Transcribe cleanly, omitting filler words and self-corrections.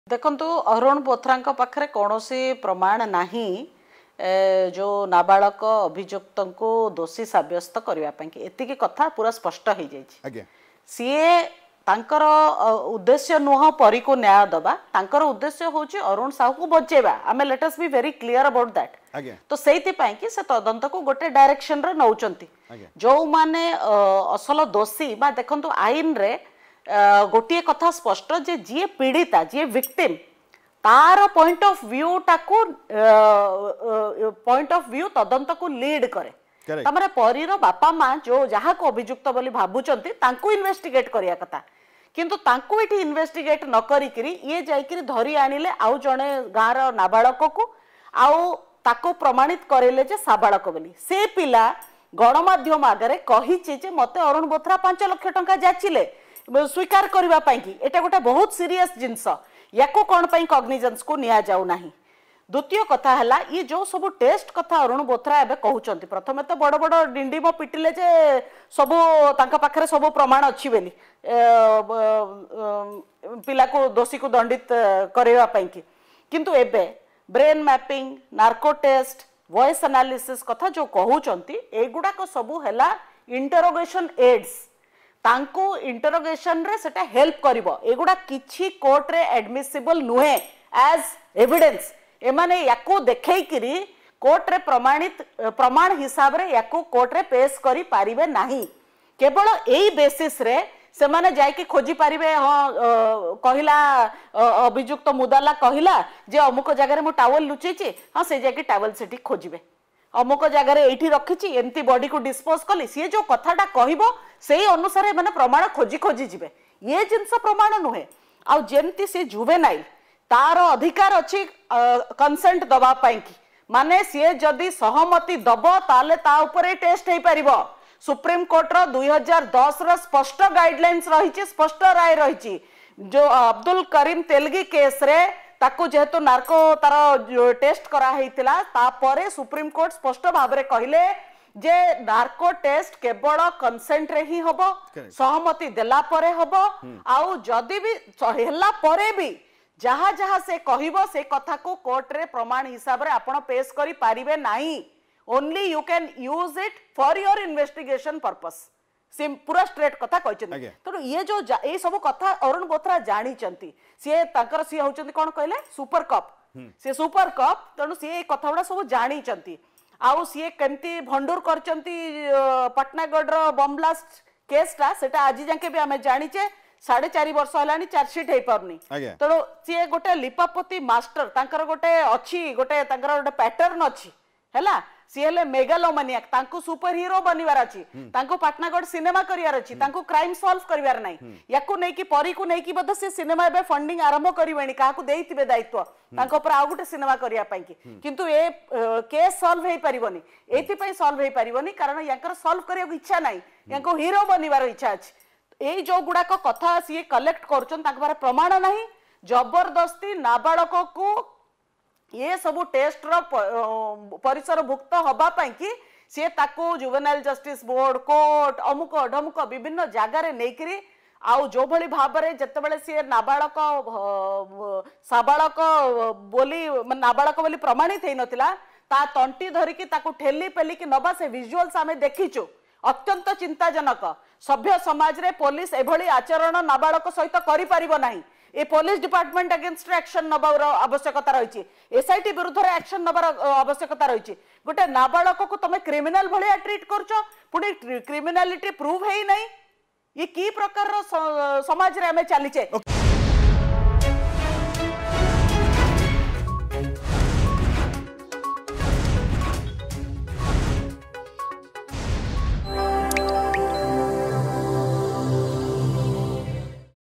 देखंतु अरुण बोथरांक पाखरे कौनसी प्रमाण नाही जो नाबालक अभियुक्त को दोषी साब्यस्त करने एतिकी कथा पूरा स्पष्ट हो जाए सीए तांकर उद्देश्य नुह परी को न्याय दबा तांकर उद्देश्य होची अरुण साहू को बचेबा आमे let us be very clear about that तो सेति पई कि से तदंत को गोटे डायरेक्शन रे नौचंती जो माने असल दोषी बा देखंतु आईन रे गोटे कथा स्पष्ट जे जी पीड़िता जी विक्टिम तार पॉइंट ऑफ व्यू टाकू पॉइंट ऑफ व्यू तदंत को लीड करे तमरे परीर बापा माँ जो जहाँ को अभियुक्त बोली भाबुचंती तांकू इन्वेस्टिगेट करिया कथा किंतु तांकू इठी इन्वेस्टिगेट न करिकरी ये जाइकरी धरी आनिले आउ जणे गाँर नाबालक को आउ ताको प्रमाणित करेले जे साबालक बोली से पिला गणमाध्यम आगे कहिचे जे मते अरुण बोथरा 5 लाख टंका जाचिले स्वीकार करबा पई कि एटा गोटे बहुत सीरियस जिंस याको कोन पई कॉग्निजेंस को निया जाउ नाही। द्वितीय कथा हला ये जो सब टेस्ट कथा अरुण बोथरा एबे कहउचंती प्रथमे तो बड़ बड़ डिंडीम पिटिले जे सब तांका पाखरे सब प्रमाण अछि बेली पिला को दोषी को दंडित करबा पई कि किंतु एबे brain mapping narco test voice analysis कथा जो कहउचंती एगुडा को सब हला इंटरोगेशन एड्स तांको इंटरोगेशन रे सेटा हेल्प करिवो एगुडा किछि कोर्ट रे एडमिसिबल नुहे एज एविडेंस एमाने याको देखै करी कोर्ट रे प्रमाणित प्रमाण हिसाब रे याको कोर्ट रे पेश करी पारिबे नाही केवल एई बेसिस रे से माने जाय के खोजी पारिबे हां कहिला अभियुक्त मुदाला कहिला जे अमुक जगह रे मो टावल लुचैछि हां से जाय के टावल सेठी खोजिबे अमुक जगह एठी रखिछि एमती बॉडी को डिस्पोज कली सी जो कथाटा कहबो सेही अनुसार माने प्रमाण खोजी खोजी जिबे ये जिंस प्रमाण नुहे आ जेमती से जुवेनाइल तार अधिकार अछि कंसेंट दबा पाई कि माने सी जदि सहमति दब ताले ता ऊपर टेस्ट हे परिबो सुप्रीम कोर्ट रो 2010 रो स्पष्ट गाइडलाइंस रहिछि स्पष्ट राय रहिछि जो अब्दुल करीम तेलगी केस रे ताकू जेहेतु नार्को तार टेस्ट करा हेतिला तापरे सुप्रीम कोर्ट स्पष्ट भाव रे कहिले जे नार्को टेस्ट केवल कंसेंट रे ही हबो सहमति देला परे हबो आउ जदि भी हेला परे भी जहाँ जहाँ से कहिबो से कथा को कोर्ट रे प्रमाण हिसाब रे आपण पेश करी पारिबे नाही only you can use it for your investigation purpose सिम पूरा स्ट्रेट कथा कहचंती तो ये जो ए सब कथा अरुण बोथरा जानी चंती से ताकर सी होचंती कोन कहले सुपर कप से सुपर कप तनु से कथा उडा सब जानी चंती आउ सी केमती भंडूर करचंती पटनागढ़ रो बम ब्लास्ट केसटा सेटा आज जाके भी हमें जानिचे 4.5 वर्ष हलानी चार्जशीट हे परनी तेणु सी गोटे लिपापति मास्टर तांकर गोटे अच्छी गोटे तांकर गोटे पैटर्न अच्छी हैला सी हेले मेगालोमानियाक तांको सुपर हीरो बनिवार अछि तांको पाटनागढ़ सिनेमा करियार अछि तांको क्राइम सॉल्व करिवार नै याकू नै कि परी को नै कि बद से सिनेमा एबे फंडिंग आरंभ करिवेनी काहा को देइतिबे दायित्व तांको पर आ गुटे सिनेमा करिया पई कि किंतु ए केस सॉल्व हे परिबोनी एथि पई सॉल्व हे परिबोनी कारण याकर सॉल्व करियो इच्छा नै याको हीरो बनिवार इच्छा अछि ए जो गुडा को कथा सी कलेक्ट करछन तांको बारे प्रमाण नाही जबरदस्ती नाबालक को ये सब टेस्ट रो परिसर भुक्त हबा पई कि से ताको जुवेनाइल जस्टिस बोर्ड कोर्ट अमुक ढमुक विभिन्न जगह रे नेकरी आउ जो भली भाव रे जतबेले से नाबालक साबालक बोली नाबालक बोली प्रमाणित हे नथिला ता तंटी धरी कि ताको ठेली पेली कि नबा से विजुअल्स हमें देखिचु अत्यंत चिंताजनक सभ्य समाज रे पुलिस एभली आचरण नाबालक सहित करि परिबो नाही ए पुलिस डिपार्टमेंट अगेंस्ट एक्शन नबार आवश्यकता रही एसआईटी विरुद्ध एक्शन नबार आवश्यकता रही गोटे नाबालक को तुम क्रिमिनल भाया ट्रीट करछ पुणी क्रिमिनालिटी प्रूव है नहीं ये की प्रकार समाज रे हमें चलीचे।